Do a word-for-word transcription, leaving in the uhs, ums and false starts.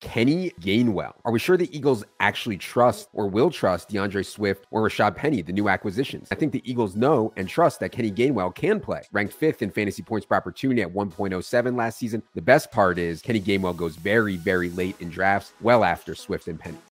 Kenny Gainwell. Are we sure the Eagles actually trust or will trust DeAndre Swift or Rashad Penny, the new acquisitions? I think the Eagles know and trust that Kenny Gainwell can play. Ranked fifth in fantasy points per opportunity at one point oh seven last season. The best part is Kenny Gainwell goes very, very late in drafts, well after Swift and Penny.